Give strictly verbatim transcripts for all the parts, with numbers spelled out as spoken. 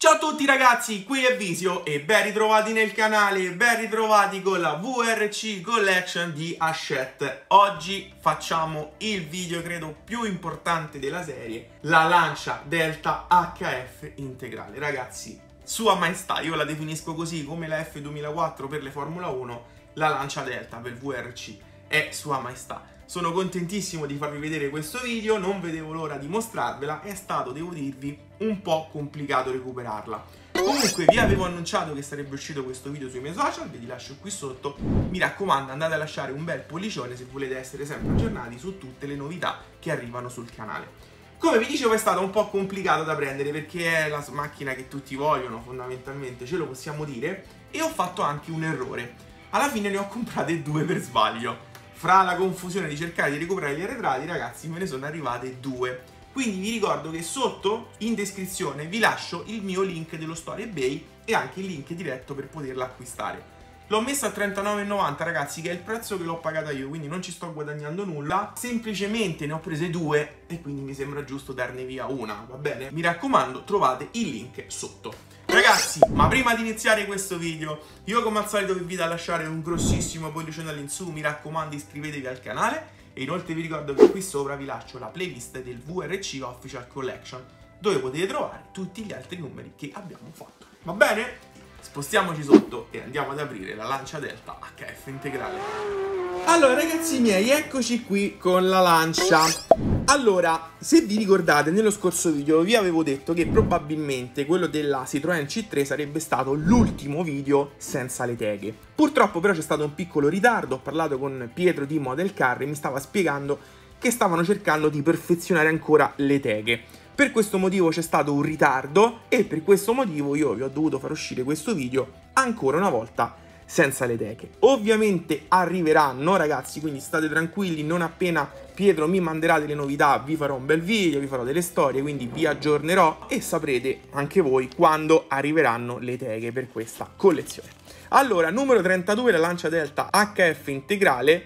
Ciao a tutti ragazzi, qui è Visio e ben ritrovati nel canale, ben ritrovati con la V R C Collection di Hachette. Oggi facciamo il video credo più importante della serie, la Lancia Delta H F integrale. Ragazzi, Sua Maestà, io la definisco così, come la F duemilaquattro per le Formula uno, la Lancia Delta per V R C è Sua Maestà. Sono contentissimo di farvi vedere questo video, non vedevo l'ora di mostrarvela, è stato, devo dirvi, un po' complicato recuperarla. Comunque vi avevo annunciato che sarebbe uscito questo video sui miei social, ve li lascio qui sotto. Mi raccomando, andate a lasciare un bel pollicione se volete essere sempre aggiornati su tutte le novità che arrivano sul canale. Come vi dicevo, è stato un po' complicato da prendere perché è la macchina che tutti vogliono, fondamentalmente, ce lo possiamo dire, e ho fatto anche un errore. Alla fine ne ho comprate due per sbaglio. Fra la confusione di cercare di recuperare gli arretrati, ragazzi, me ne sono arrivate due. Quindi vi ricordo che sotto, in descrizione, vi lascio il mio link dello store eBay e anche il link diretto per poterla acquistare. L'ho messa a trentanove e novanta, ragazzi, che è il prezzo che l'ho pagata io, quindi non ci sto guadagnando nulla. Semplicemente ne ho prese due e quindi mi sembra giusto darne via una, va bene? Mi raccomando, trovate il link sotto. Ragazzi, ma prima di iniziare questo video, io come al solito vi invito a lasciare un grossissimo pollicione all'insù, mi raccomando iscrivetevi al canale e inoltre vi ricordo che qui sopra vi lascio la playlist del V R C Official Collection, dove potete trovare tutti gli altri numeri che abbiamo fatto. Va bene? Spostiamoci sotto e andiamo ad aprire la Lancia Delta H F integrale. Allora ragazzi miei, eccoci qui con la Lancia. Allora, se vi ricordate, nello scorso video vi avevo detto che probabilmente quello della Citroën C tre sarebbe stato l'ultimo video senza le teghe. Purtroppo però c'è stato un piccolo ritardo, ho parlato con Pietro di Model Car e mi stava spiegando che stavano cercando di perfezionare ancora le teghe. Per questo motivo c'è stato un ritardo e per questo motivo io vi ho dovuto far uscire questo video ancora una volta senza le teche. Ovviamente arriveranno ragazzi, quindi state tranquilli, non appena Pietro mi manderà delle novità vi farò un bel video, vi farò delle storie, quindi vi aggiornerò e saprete anche voi quando arriveranno le teche per questa collezione. Allora, numero trentadue, la Lancia Delta H F integrale.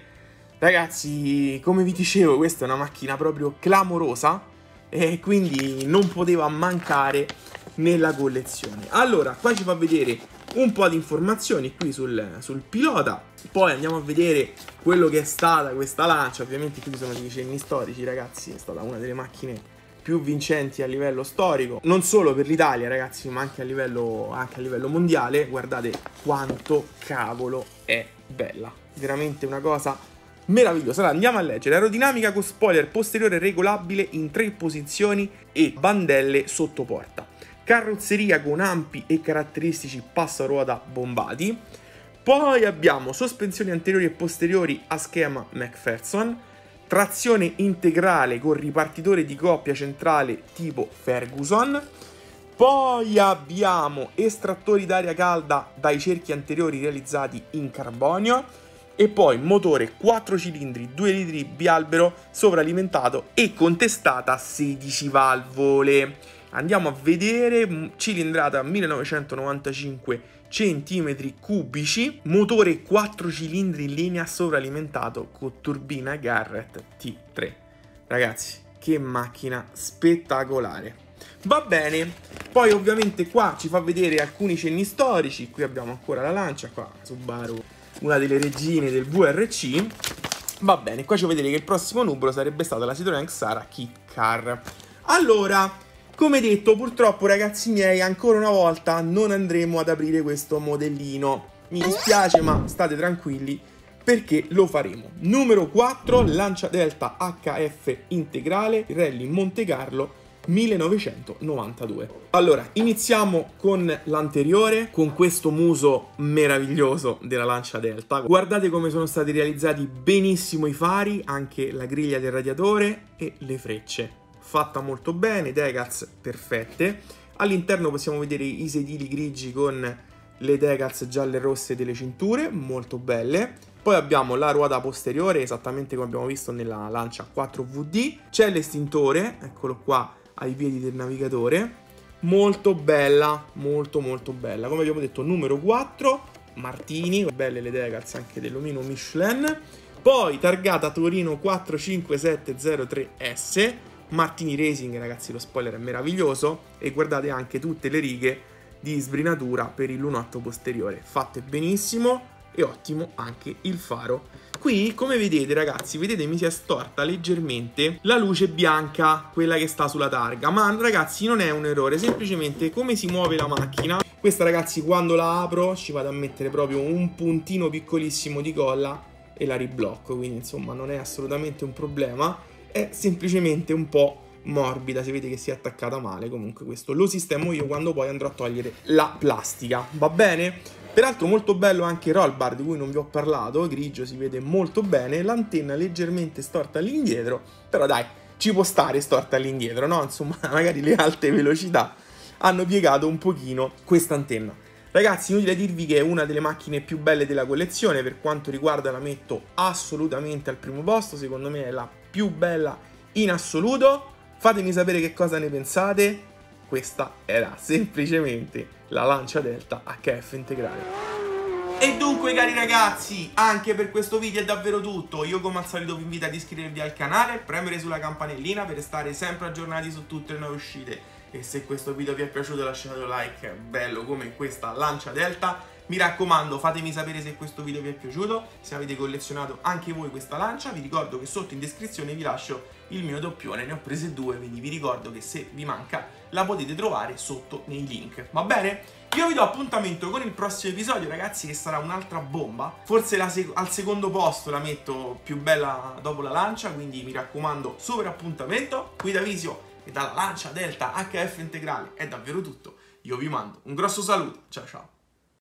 Ragazzi, come vi dicevo, questa è una macchina proprio clamorosa e quindi non poteva mancare nella collezione. Allora, qua ci fa vedere un po' di informazioni qui sul, sul pilota, poi andiamo a vedere quello che è stata questa Lancia. Ovviamente qui sono dei cenni storici, ragazzi, è stata una delle macchine più vincenti a livello storico, non solo per l'Italia ragazzi, ma anche a livello, anche a livello mondiale. Guardate quanto cavolo è bella, veramente una cosa meravigliosa. Allora, andiamo a leggere. Aerodinamica con spoiler posteriore regolabile in tre posizioni e bandelle sotto porta. Carrozzeria con ampi e caratteristici passaruota bombati. Poi abbiamo sospensioni anteriori e posteriori a schema McPherson. Trazione integrale con ripartitore di coppia centrale tipo Ferguson. Poi abbiamo estrattori d'aria calda dai cerchi anteriori realizzati in carbonio. E poi motore quattro cilindri, due litri bialbero, sovralimentato e con testata sedici valvole. Andiamo a vedere, cilindrata millenovecentonovantacinque centimetri cubici, motore quattro cilindri in linea sovralimentato con turbina Garrett T tre. Ragazzi, che macchina spettacolare. Va bene, poi ovviamente qua ci fa vedere alcuni cenni storici. Qui abbiamo ancora la Lancia, qua Subaru, una delle regine del V R C. Va bene, qua ci fa vedere che il prossimo numero sarebbe stata la Citroën Xara Kit Car. Allora, come detto, purtroppo ragazzi miei, ancora una volta non andremo ad aprire questo modellino. Mi dispiace, ma state tranquilli perché lo faremo. Numero quattro, Lancia Delta H F integrale, Rally Monte Carlo millenovecentonovantadue. Allora, iniziamo con l'anteriore, con questo muso meraviglioso della Lancia Delta. Guardate come sono stati realizzati benissimo i fari, anche la griglia del radiatore e le frecce. Fatta molto bene, decals perfette. All'interno possiamo vedere i sedili grigi con le decals gialle e rosse delle cinture, molto belle. Poi abbiamo la ruota posteriore, esattamente come abbiamo visto nella Lancia quattro V D. C'è l'estintore, eccolo qua, ai piedi del navigatore. Molto bella, molto molto bella. Come abbiamo detto, numero quattro, Martini, belle le decals anche dell'omino Michelin. Poi targata Torino quattro cinque sette zero tre S. Martini Racing, ragazzi, lo spoiler è meraviglioso, e guardate anche tutte le righe di sbrinatura per il lunotto posteriore, fatte benissimo, e ottimo anche il faro. Qui, come vedete ragazzi, vedete mi si è storta leggermente la luce bianca, quella che sta sulla targa, ma ragazzi non è un errore, semplicemente come si muove la macchina. Questa ragazzi quando la apro ci vado a mettere proprio un puntino piccolissimo di colla e la riblocco, quindi insomma non è assolutamente un problema, è semplicemente un po' morbida, si vede che si è attaccata male. Comunque questo lo sistemo io quando poi andrò a togliere la plastica, va bene? Peraltro molto bello anche il roll bar di cui non vi ho parlato, grigio, si vede molto bene, l'antenna leggermente storta all'indietro, però dai, ci può stare storta all'indietro, no? Insomma, magari le alte velocità hanno piegato un pochino questa antenna. Ragazzi, inutile dirvi che è una delle macchine più belle della collezione, per quanto riguarda la metto assolutamente al primo posto, secondo me è la più bella in assoluto. Fatemi sapere che cosa ne pensate. Questa era semplicemente la Lancia Delta acca effe integrale. E dunque cari ragazzi, anche per questo video è davvero tutto. Io come al solito vi invito ad iscrivervi al canale, premere sulla campanellina per restare sempre aggiornati su tutte le nuove uscite. E se questo video vi è piaciuto lasciate un like bello come questa Lancia Delta. Mi raccomando, fatemi sapere se questo video vi è piaciuto, se avete collezionato anche voi questa lancia. Vi ricordo che sotto in descrizione vi lascio il mio doppione, ne ho prese due, quindi vi ricordo che se vi manca la potete trovare sotto nei link, va bene? Io vi do appuntamento con il prossimo episodio ragazzi, che sarà un'altra bomba, forse la sec al secondo posto la metto più bella dopo la lancia, quindi mi raccomando, super appuntamento. Qui da Visio e dalla Lancia Delta acca effe integrale è davvero tutto, io vi mando un grosso saluto, ciao ciao!